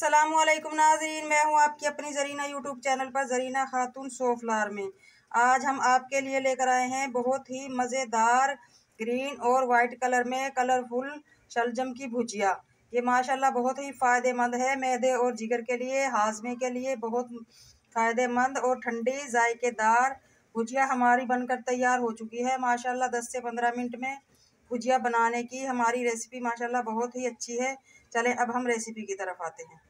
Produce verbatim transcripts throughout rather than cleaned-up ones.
अस्सलामुअलैकुम नाज़रीन, मैं हूं आपकी अपनी ज़रीना यूट्यूब चैनल पर ज़रीना खातून सोफलार में। आज हम आपके लिए लेकर आए हैं बहुत ही मज़ेदार ग्रीन और वाइट कलर में कलरफुल शलजम की भुजिया। ये माशाल्लाह बहुत ही फ़ायदेमंद है, मैदे और जिगर के लिए, हाजमे के लिए बहुत फ़ायदेमंद और ठंडी जायकेदार भुजिया हमारी बनकर तैयार हो चुकी है। माशाल्लाह दस से पंद्रह मिनट में भुजिया बनाने की हमारी रेसिपी माशाल्लाह बहुत ही अच्छी है। चलें अब हम रेसिपी की तरफ आते हैं।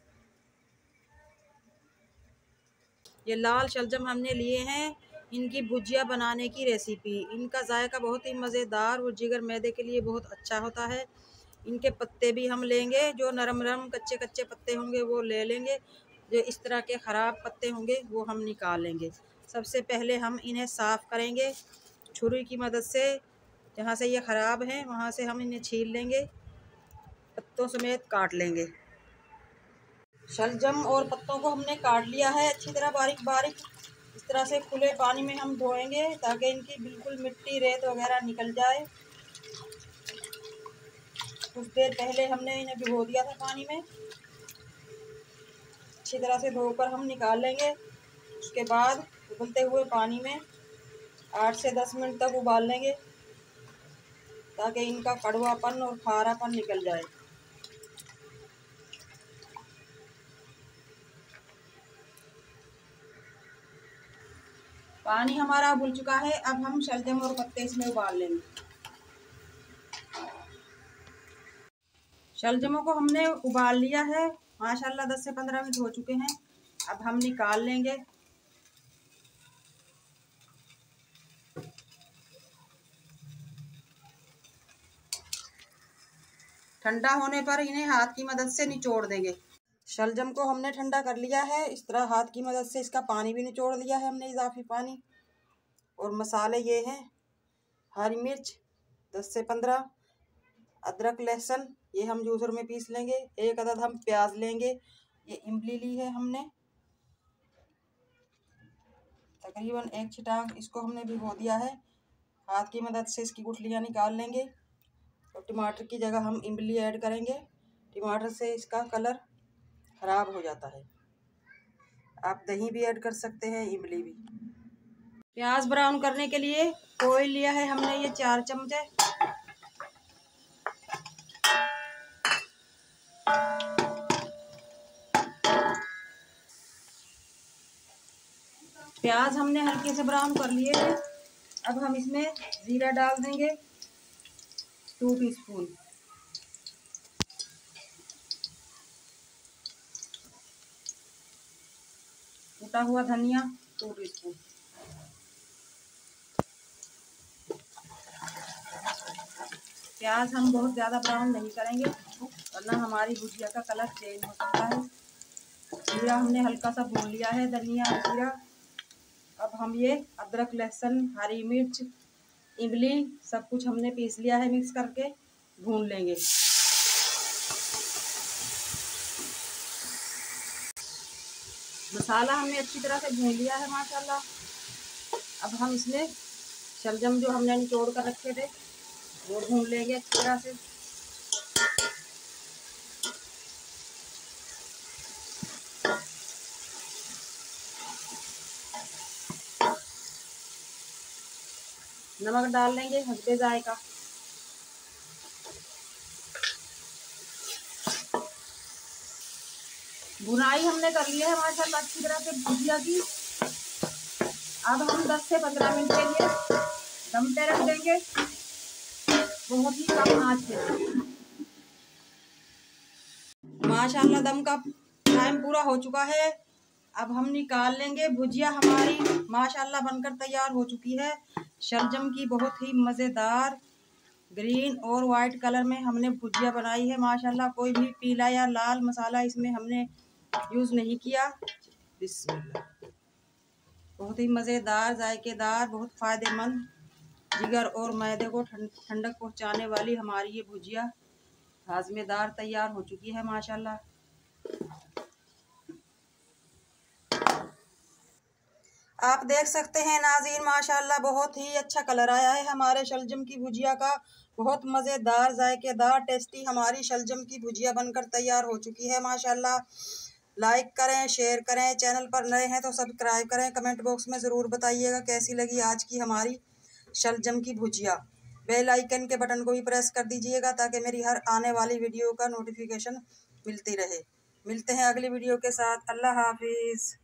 ये लाल शलजम हमने लिए हैं, इनकी भुजिया बनाने की रेसिपी। इनका जायका बहुत ही मज़ेदार और जिगर मैदे के लिए बहुत अच्छा होता है। इनके पत्ते भी हम लेंगे, जो नरम नरम कच्चे कच्चे पत्ते होंगे वो ले लेंगे, जो इस तरह के ख़राब पत्ते होंगे वो हम निकाल लेंगे। सबसे पहले हम इन्हें साफ़ करेंगे छुरी की मदद से। जहाँ से ये ख़राब हैं वहाँ से हम इन्हें छील लेंगे, पत्तों समेत काट लेंगे। शलजम और पत्तों को हमने काट लिया है अच्छी तरह बारीक बारीक। इस तरह से खुले पानी में हम धोएंगे ताकि इनकी बिल्कुल मिट्टी रेत वगैरह निकल जाए। कुछ देर पहले हमने इन्हें भिगो दिया था पानी में, अच्छी तरह से धोकर हम निकाल लेंगे। उसके बाद उबलते हुए पानी में आठ से दस मिनट तक उबाल लेंगे ताकि इनका कड़वापन और खारापन निकल जाए। पानी हमारा उबल चुका है, अब हम शलजम और पत्ते इसमें उबाल लेंगे। शलजमों को हमने उबाल लिया है, माशाल्लाह दस से पंद्रह मिनट हो चुके हैं। अब हम निकाल लेंगे। ठंडा होने पर इन्हें हाथ की मदद से निचोड़ देंगे। शलजम को हमने ठंडा कर लिया है, इस तरह हाथ की मदद से इसका पानी भी निचोड़ लिया है हमने, इजाफी पानी। और मसाले ये हैं, हरी मिर्च दस से पंद्रह, अदरक लहसुन ये हम जूसर में पीस लेंगे। एक अदद हम प्याज लेंगे, ये इमली ली है हमने तकरीबन एक छिटाक, इसको हमने भिगो दिया है। हाथ की मदद से इसकी गुठलियाँ निकाल लेंगे। और टमाटर की जगह हम इमली ऐड करेंगे, टमाटर से इसका कलर ख़राब हो जाता है। आप दही भी ऐड कर सकते हैं, इमली भी। प्याज ब्राउन करने के लिए ऑयल लिया है हमने, ये चार चम्मच। प्याज हमने हल्के से ब्राउन कर लिए हैं। अब हम इसमें जीरा डाल देंगे टू टीस्पून, कटा हुआ धनिया टू टीस्पून, प्याज हम बहुत ज़्यादा ब्राउन नहीं करेंगे वरना हमारी भुजिया का कलर चेंज हो सकता है। जीरा हमने हल्का सा भून लिया है, धनिया और जीरा। अब हम ये अदरक लहसुन हरी मिर्च इमली सब कुछ हमने पीस लिया है, मिक्स करके भून लेंगे। मसाला हमने अच्छी तरह से भून लिया है माशाल्लाह। अब हम इसमें शलजम जो हमने निचोड़ कर रखे थे वो भून लेंगे अच्छी तरह से। नमक डाल लेंगे हस्बे जायका। भुनाई हमने कर ली है माशाल्लाह अच्छी तरह से भुजिया की। अब हम दस से पंद्रह मिनट के लिए दम पे रख देंगे, बहुत ही कम आंच पे। माशाल्लाह दम का टाइम पूरा हो चुका है, अब हम निकाल लेंगे। भुजिया हमारी माशाल्लाह बनकर तैयार हो चुकी है। शलजम की बहुत ही मज़ेदार ग्रीन और वाइट कलर में हमने भुजिया बनाई है माशाल्लाह। कोई भी पीला या लाल मसाला इसमें हमने यूज़ नहीं किया। बिस्मिल्लाह, बहुत ही मज़ेदार जायकेदार बहुत फ़ायदेमंद जिगर और मैदे को ठंडक पहुंचाने वाली हमारी ये भुजिया हाजमेदार तैयार हो चुकी है माशाल्लाह। आप देख सकते हैं नाज़रीन, माशाल्लाह बहुत ही अच्छा कलर आया है हमारे शलजम की भुजिया का। बहुत मज़ेदार जायकेदार टेस्टी हमारी शलजम की भुजिया बनकर तैयार हो चुकी है माशाल्लाह। लाइक करें, शेयर करें, चैनल पर नए हैं तो सब्सक्राइब करें। कमेंट बॉक्स में ज़रूर बताइएगा कैसी लगी आज की हमारी शलजम की भुजिया। बेल आइकन के बटन को भी प्रेस कर दीजिएगा ताकि मेरी हर आने वाली वीडियो का नोटिफिकेशन मिलती रहे। मिलते हैं अगली वीडियो के साथ। अल्लाह हाफिज़।